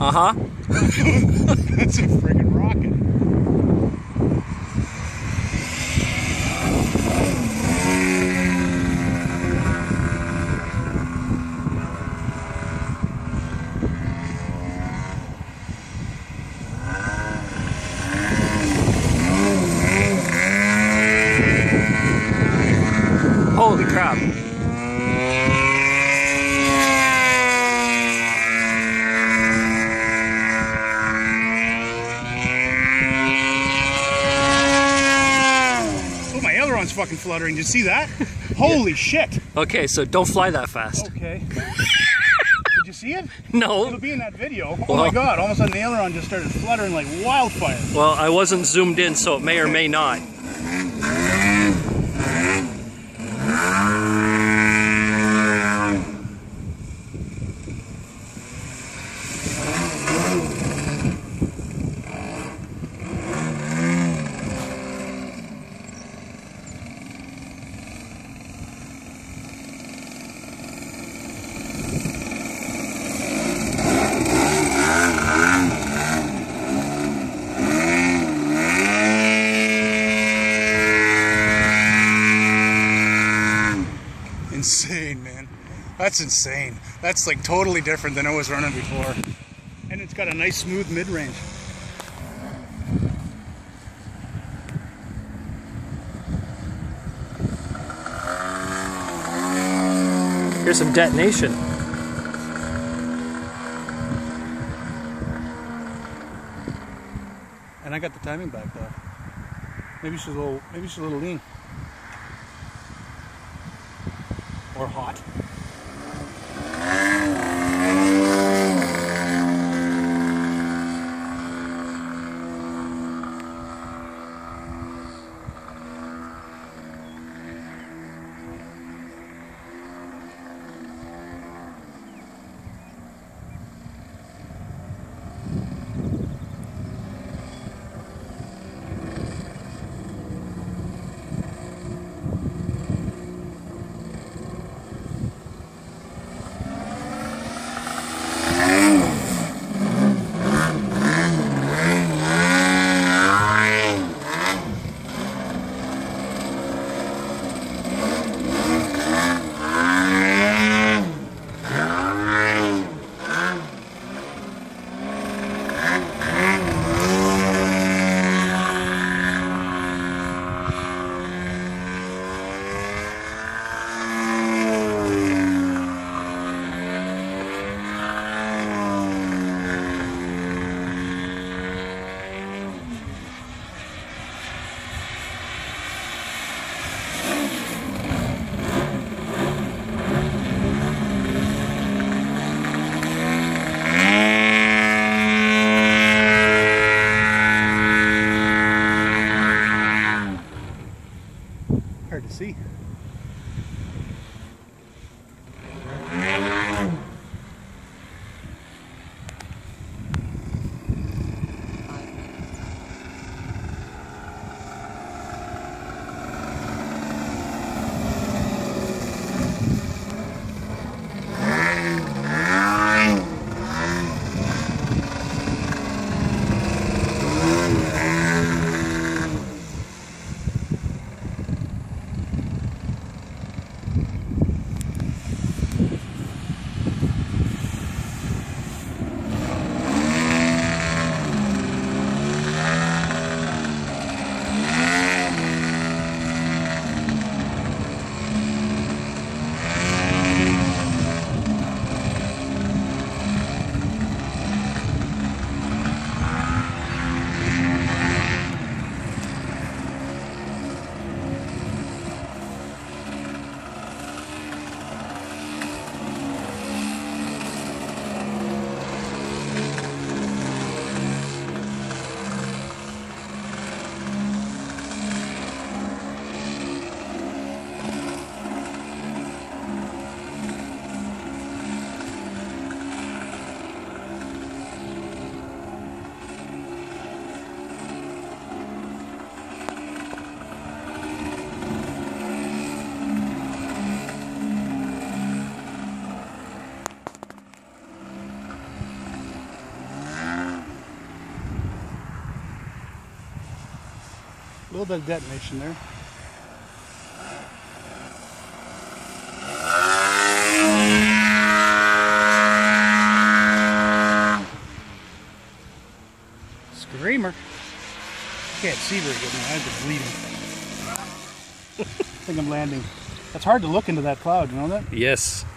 Uh-huh. That's a friggin' rocket. Holy crap. Oh, my aileron's fucking fluttering. Did you see that? Holy shit. Okay, so don't fly that fast. Okay. Did you see it? No. It'll be in that video. Oh my god, all of a sudden the aileron just started fluttering like wildfire. Well, I wasn't zoomed in, so it may or may not. Insane, man. That's insane. That's like totally different than I was running before. And it's got a nice smooth mid-range. Here's some detonation. And I got the timing back though. Maybe she's a little lean. Or hot. Hard to see. little bit of detonation there. Screamer. Can't see very good. My eyes are bleeding. I think I'm landing. It's hard to look into that cloud, you know that? Yes.